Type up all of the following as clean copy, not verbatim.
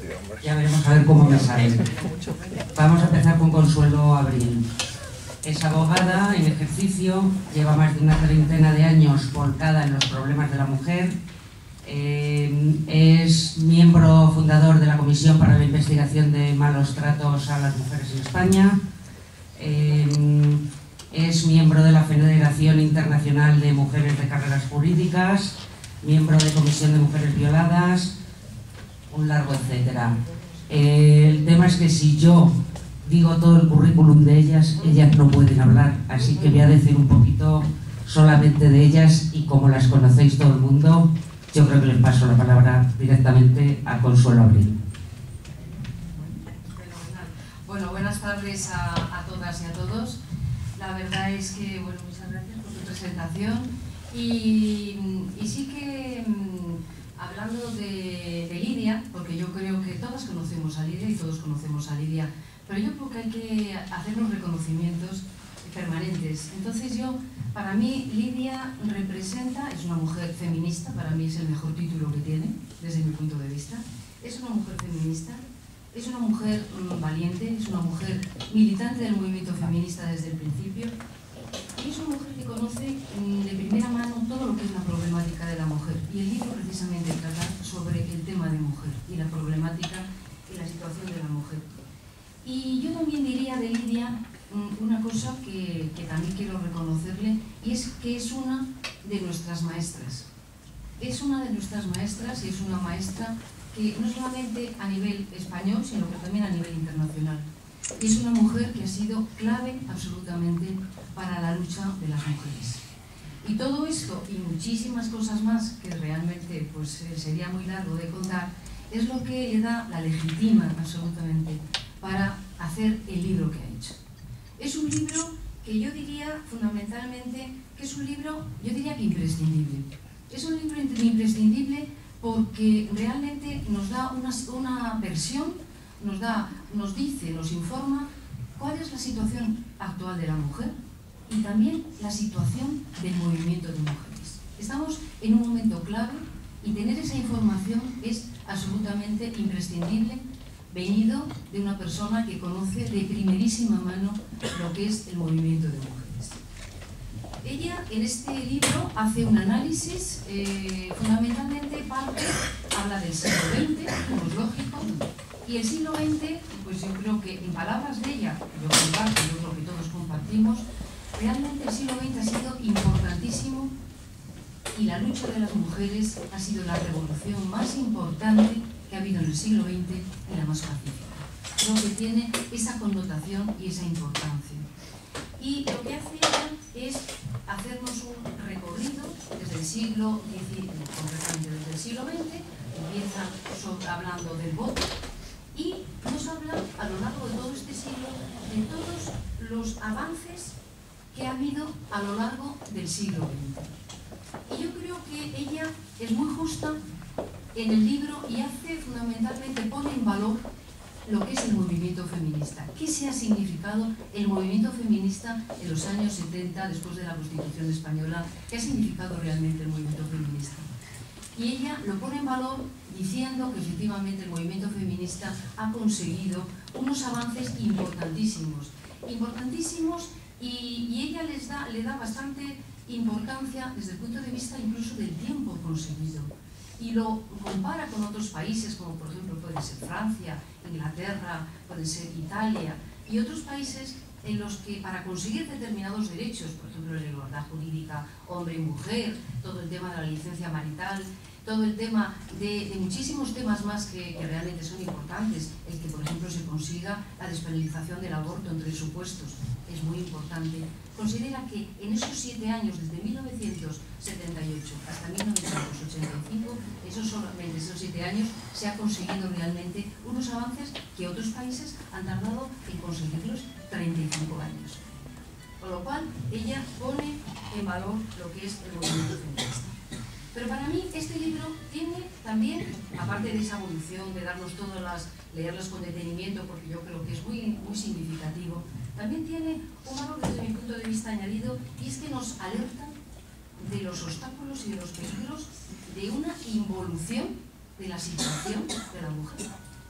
Ya veremos a ver cómo me sale. Vamos a empezar con Consuelo Abril. Es abogada en ejercicio, lleva más de una treintena de años volcada en los problemas de la mujer. Es miembro fundador de la Comisión para la Investigación de Malos Tratos a las Mujeres en España. Es miembro de la Federación Internacional de Mujeres de Carreras Jurídicas, miembro de Comisión de Mujeres Violadas, un largo etcétera. El tema es que si yo digo todo el currículum de ellas, ellas no pueden hablar, así que voy a decir un poquito solamente de ellas y como las conocéis todo el mundo, yo creo que les paso la palabra directamente a Consuelo Abril. Bueno, buenas tardes a todas y a todos. La verdad es que, bueno, muchas gracias por tu presentación y sí que hablando de Lidia, porque yo creo que todas conocemos a Lidia y todos conocemos a Lidia, pero yo creo que hay que hacer unos reconocimientos permanentes. Entonces para mí Lidia representa, es una mujer feminista, para mí es el mejor título que tiene, desde mi punto de vista. Es una mujer feminista, es una mujer valiente, es una mujer militante del movimiento feminista desde el principio y es una mujer que conoce de primera mano todo lo que es la problemática de la mujer. Y el libro precisamente trata sobre el tema de mujer y la problemática y la situación de la mujer. Y yo también diría de Lidia una cosa que también quiero reconocerle, y es que es una de nuestras maestras. Es una de nuestras maestras y es una maestra que no solamente a nivel español, sino que también a nivel internacional. Y es una mujer que ha sido clave absolutamente para la lucha de las mujeres. Y todo esto y muchísimas cosas más que realmente pues, sería muy largo de contar, es lo que le da, la legitima absolutamente para hacer el libro que ha hecho. Es un libro que yo diría fundamentalmente que es un libro, yo diría que imprescindible. Es un libro imprescindible porque realmente nos da una versión, nos dice, nos informa cuál es la situación actual de la mujer y también la situación del movimiento de mujeres. Estamos en un momento clave y tener esa información es absolutamente imprescindible, venido de una persona que conoce de primerísima mano lo que es el movimiento de mujeres. Ella en este libro hace un análisis, fundamentalmente habla del siglo XX, como es lógico, y el siglo XX, pues yo creo que en palabras de ella, yo creo que todos compartimos, realmente el siglo XX ha sido importantísimo y la lucha de las mujeres ha sido la revolución más importante que ha habido en el siglo XX y la más pacífica. Creo que tiene esa connotación y esa importancia. Y lo que hace ella es hacernos un recorrido desde el siglo XX, concretamente desde el siglo XX, empieza hablando del voto y nos habla a lo largo de todo este siglo de todos los avances que ha habido a lo largo del siglo XX. Y yo creo que ella es muy justa en el libro y fundamentalmente pone en valor lo que es el movimiento feminista. ¿Qué se ha significado el movimiento feminista en los años 70, después de la Constitución española? ¿Qué ha significado realmente el movimiento feminista? Y ella lo pone en valor diciendo que efectivamente el movimiento feminista ha conseguido unos avances importantísimos. Y ella le da bastante importancia desde el punto de vista incluso del tiempo conseguido. Y lo compara con otros países como por ejemplo puede ser Francia, Inglaterra, puede ser Italia y otros países en los que para conseguir determinados derechos, por ejemplo la igualdad jurídica hombre y mujer, todo el tema de la licencia marital, todo el tema de muchísimos temas más que realmente son importantes, el que por ejemplo se consiga la despenalización del aborto en 3 supuestos, es muy importante. Considera que en esos 7 años, desde 1978 hasta 1985, solamente esos 7 años, se ha conseguido realmente unos avances que otros países han tardado en conseguirlos 35 años. Con lo cual, ella pone en valor lo que es el movimiento feminista. Pero para mí este libro tiene también, aparte de esa evolución, de darnos leerlas con detenimiento, porque yo creo que es muy, muy significativo, también tiene un valor desde mi punto de vista añadido, y es que nos alerta de los obstáculos y de los peligros de una involución de la situación de la mujer.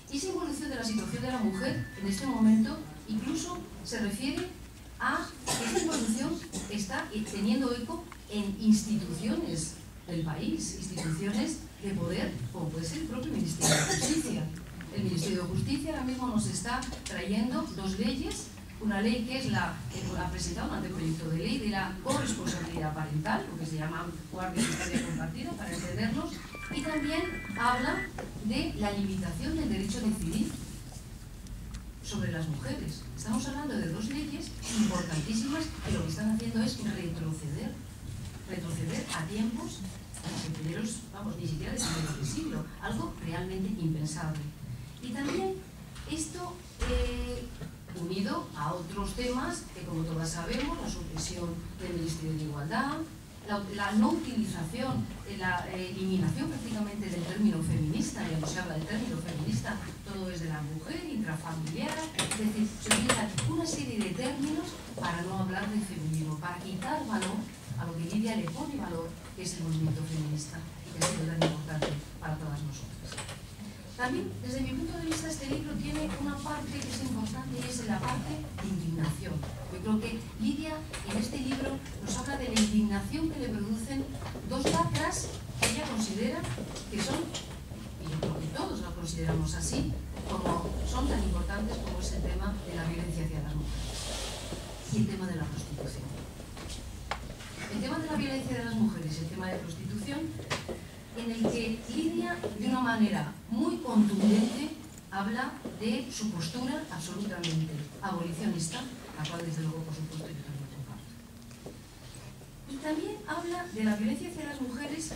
Y esa evolución de la situación de la mujer en este momento incluso se refiere a que esta evolución está teniendo eco en instituciones del país, instituciones de poder, como puede ser el propio Ministerio de Justicia. El Ministerio de Justicia ahora mismo nos está trayendo dos leyes, una ley que es ha presentado un anteproyecto de ley de la corresponsabilidad parental, lo que se llama guardia y custodia compartida, para entendernos, y también habla de la limitación del derecho a decidir sobre las mujeres. Estamos hablando de dos leyes importantísimas que lo que están haciendo es retroceder a tiempos primeros, vamos, ni siquiera del primer siglo, algo realmente impensable. Y también esto unido a otros temas que, como todas sabemos, la supresión del Ministerio de Igualdad, la no utilización, la eliminación prácticamente del término feminista, ya no se habla del término feminista, todo es de la mujer, intrafamiliar, es decir, se utilizan una serie de términos para no hablar de feminismo, para quitar valor a lo que Lidia le pone valor, que es el movimiento feminista y que ha sido tan importante para todas nosotras. También, desde mi punto de vista, este libro tiene una parte que es importante y es la parte de indignación. Yo creo que Lidia en este libro nos habla de la indignación que le producen dos lacras que ella considera que son, y yo creo que todos lo consideramos así, como son tan importantes como es el tema de la violencia hacia las mujeres y el tema de la prostitución. El tema de la violencia de las mujeres y el tema de la prostitución, en el que Lidia, de una manera muy contundente, habla de su postura absolutamente abolicionista, la cual desde luego, por supuesto, yo también comparto. Y también habla de la violencia hacia las mujeres,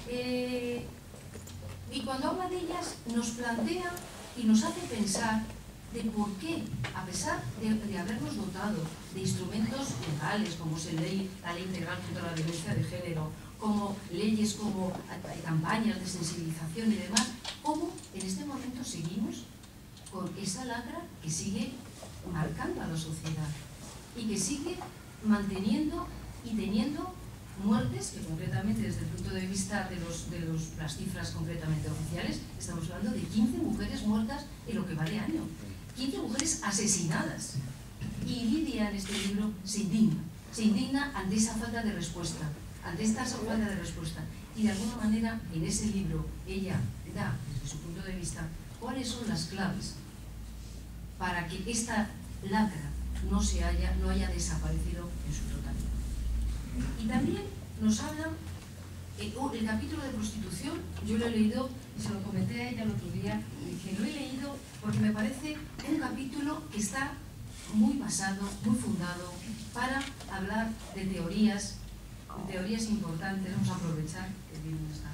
y cuando habla de ellas nos plantea y nos hace pensar de por qué, a pesar de habernos dotado de instrumentos legales, como es la Ley Integral contra la Violencia de Género, como leyes, como campañas de sensibilización y demás, cómo en este momento seguimos con esa lacra que sigue marcando a la sociedad y que sigue manteniendo y teniendo muertes, que concretamente desde el punto de vista de las cifras concretamente oficiales, estamos hablando de 15 mujeres muertas en lo que va de año, 15 mujeres asesinadas. Y Lidia en este libro se indigna ante esa falta de respuesta, y de alguna manera en ese libro ella da, desde su punto de vista, cuáles son las claves para que esta lacra no haya desaparecido en su totalidad. Y también nos habla el capítulo de prostitución. Yo lo he leído y se lo comenté a ella el otro día, que lo he leído porque me parece un capítulo que está muy basado, muy fundado para hablar de teorías importantes. Vamos a aprovechar que viene esta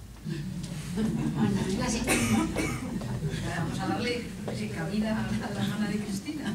gente. Vamos a darle cabida a la hermana de Cristina.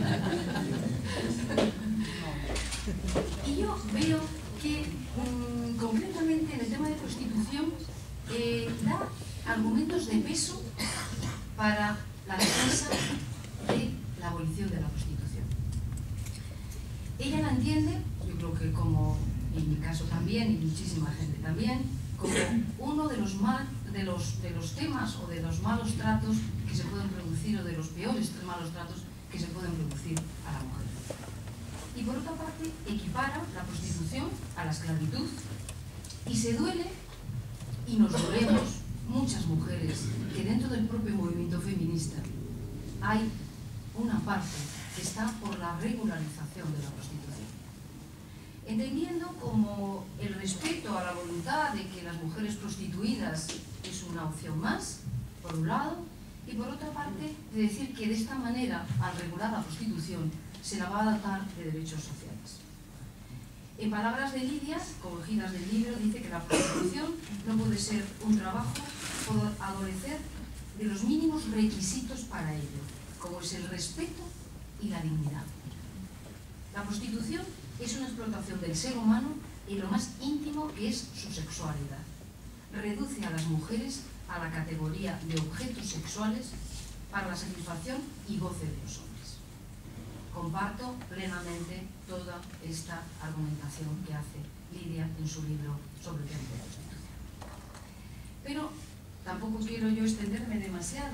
Y yo veo que concretamente en el tema de prostitución da argumentos de peso para la defensa de la abolición de la prostitución. Ella la entiende, yo creo que como en mi caso también, y muchísima gente también, como uno de los temas o de los malos tratos que se pueden producir, o de los peores malos tratos que se pueden producir a la mujer. Y por otra parte, equipara la prostitución a la esclavitud y se duele, y nos dolemos muchas mujeres, que dentro del propio movimiento feminista hay una parte que está por la regularización de la prostitución, entendiendo como el respeto a la voluntad de que las mujeres prostituidas es una opción más, por un lado, y por otra parte, de decir que de esta manera, al regular la prostitución, se la va a dotar de derechos sociales. En palabras de Lidia, cogidas del libro, dice que la prostitución no puede ser un trabajo por adolecer de los mínimos requisitos para ello, como es el respeto y la dignidad. La prostitución es una explotación del ser humano en lo más íntimo que es su sexualidad. Reduce a las mujeres a la categoría de objetos sexuales para la satisfacción y goce de los hombres. Comparto plenamente toda esta argumentación que hace Lidia en su libro sobre el tema de la prostitución. Pero tampoco quiero yo extenderme demasiado,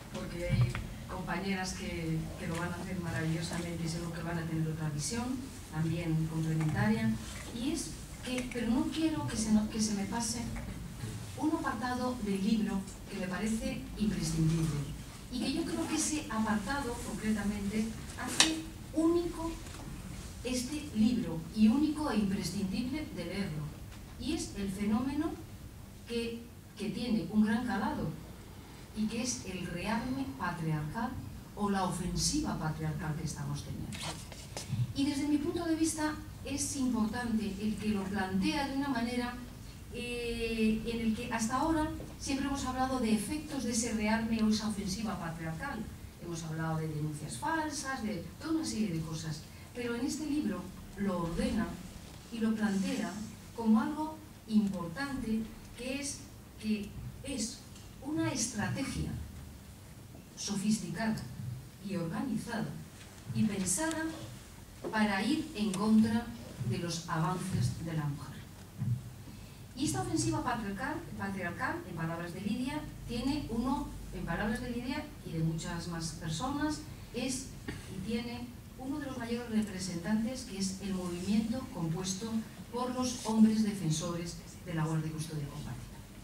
porque hay compañeras que lo van a hacer maravillosamente y seguro que van a tener otra visión, también complementaria, y es que, pero no quiero que se me pase un apartado del libro que me parece imprescindible, y que yo creo que ese apartado, concretamente, hace único este libro, y único e imprescindible de leerlo, y es el fenómeno que tiene un gran calado, y que es el rearme patriarcal o la ofensiva patriarcal que estamos teniendo. Y desde mi punto de vista es importante el que lo plantea de una manera en el que hasta ahora siempre hemos hablado de efectos de ese rearme o esa ofensiva patriarcal. Hemos hablado de denuncias falsas, de toda una serie de cosas. Pero en este libro lo ordena y lo plantea como algo importante, que es una estrategia sofisticada y organizada y pensada para ir en contra de los avances de la mujer. Y esta ofensiva patriarcal, en palabras de Lidia, en palabras de Lidia y de muchas más personas, tiene uno de los mayores representantes, que es el movimiento compuesto por los hombres defensores de la guardia y custodia compartida.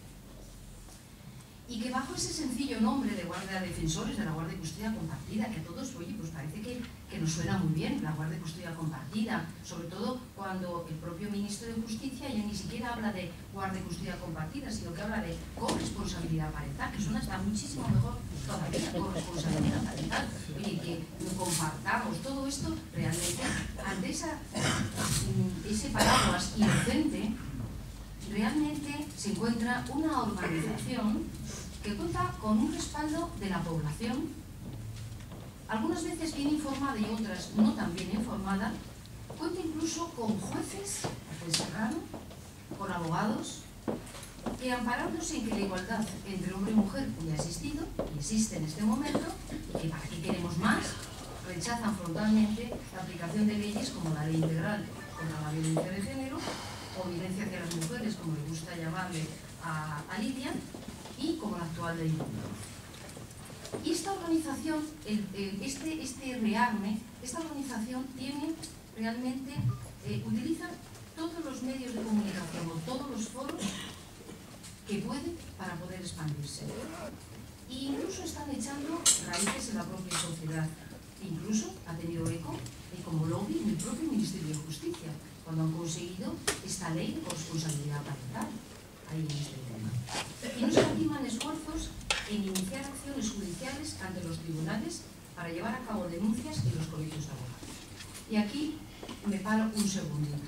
Y que bajo ese sencillo nombre de guardia defensores de la guardia y custodia compartida, que a todos, oye, pues parece que nos suena muy bien, la guardia y custodia compartida, sobre todo cuando el propio ministro de Justicia ya ni siquiera habla de guardia y custodia compartida, sino que habla de corresponsabilidad parental, que suena hasta muchísimo mejor todavía, corresponsabilidad parental. Oye, que compartamos todo esto realmente ante ese paraguas inocente. Realmente se encuentra una organización que cuenta con un respaldo de la población, algunas veces bien informada y otras no tan bien informada, cuenta incluso con jueces de Serrano, con abogados, que amparándose en que la igualdad entre hombre y mujer ya ha existido y existe en este momento, y que para qué queremos más, rechazan frontalmente la aplicación de leyes como la Ley Integral contra la Violencia de Género, o violencia hacia las mujeres, como le gusta llamarle a Lidia, y como la actual ley. Y esta organización, este rearme, esta organización tiene realmente, utiliza todos los medios de comunicación o todos los foros que puede para poder expandirse. E incluso están echando raíces en la propia sociedad. Incluso ha tenido eco como lobby en el propio Ministerio de Justicia, cuando han conseguido esta ley de corresponsabilidad parental ahí en este tema. Y no escatiman esfuerzos en iniciar acciones judiciales ante los tribunales para llevar a cabo denuncias en los colegios de abogados. Y aquí me paro un segundito.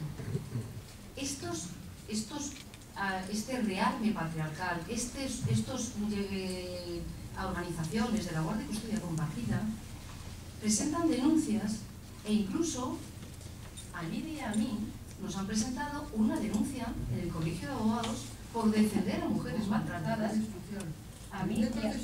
Este rearme patriarcal, estas organizaciones de la Guardia y Custodia Compartida presentan denuncias, e incluso a Lidia y a mí nos han presentado una denuncia en el Colegio de Abogados por defender a mujeres maltratadas. A mí,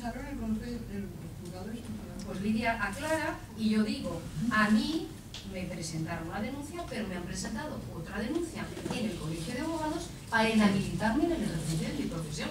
pues Lidia aclara y yo digo, a mí me presentaron una denuncia, pero me han presentado otra denuncia en el Colegio de Abogados para inhabilitarme en el ejercicio de mi profesión.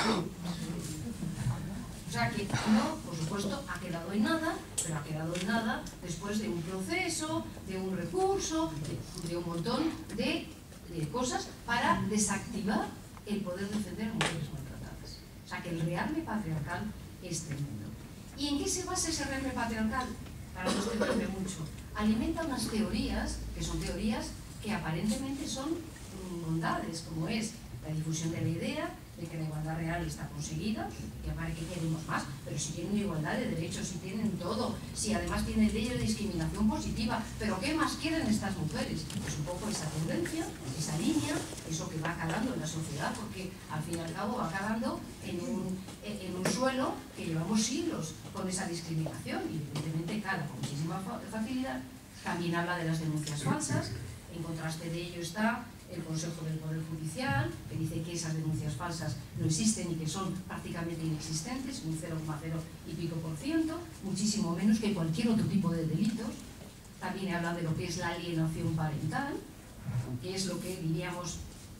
O sea que no, por supuesto, ha quedado en nada, pero ha quedado en nada después de un proceso, de un recurso, de un montón de cosas para desactivar el poder defender a mujeres maltratadas. O sea que el rearme patriarcal es tremendo. ¿Y en qué se basa ese rearme patriarcal? Para no extenderme mucho. Alimenta unas teorías, que son teorías que aparentemente son bondades, como es la difusión de la idea de que la igualdad real está conseguida, que para que queremos más, pero si tienen igualdad de derechos, si tienen todo, si además tienen leyes de discriminación positiva, pero ¿qué más quieren estas mujeres? Pues un poco esa tendencia, esa línea, eso que va calando en la sociedad, porque al fin y al cabo va calando en un suelo que llevamos siglos con esa discriminación, y evidentemente cala con muchísima facilidad. También habla de las denuncias falsas, en contraste de ello está el Consejo del Poder Judicial, que dice que esas denuncias falsas no existen y que son prácticamente inexistentes, un 0,0 y pico %, muchísimo menos que cualquier otro tipo de delitos. También habla de lo que es la alienación parental, que es lo que diríamos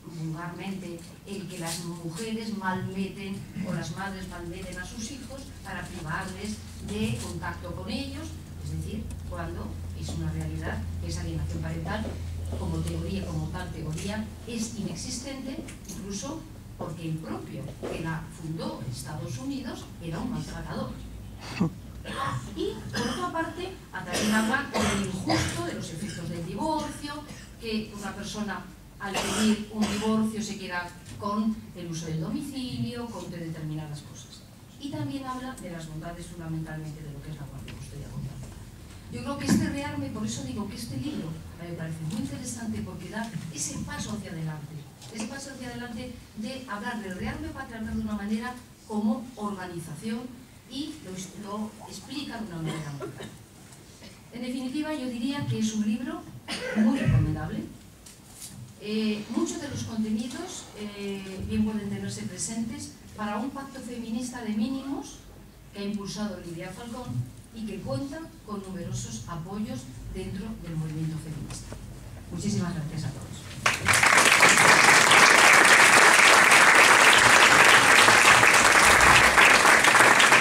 vulgarmente, el que las mujeres malmeten o las madres malmeten a sus hijos para privarles de contacto con ellos, es decir, cuando es una realidad que esa alienación parental como teoría, como tal teoría, es inexistente, incluso porque el propio que la fundó en Estados Unidos era un maltratador. Y por otra parte, también habla del injusto, de los efectos del divorcio, que una persona al pedir un divorcio se queda con el uso del domicilio, con determinadas cosas. Y también habla de las bondades fundamentalmente de lo que es la custodia compartida. Yo creo que este rearme, por eso digo que este libro me parece muy interesante porque da ese paso hacia adelante de hablar del rearme patriarcal de una manera como organización y lo explica de una manera muy clara. En definitiva, yo diría que es un libro muy recomendable. Muchos de los contenidos bien pueden tenerse presentes para un pacto feminista de mínimos que ha impulsado Lidia Falcón y que cuenta con numerosos apoyos dentro del movimiento feminista. Muchísimas gracias a todos.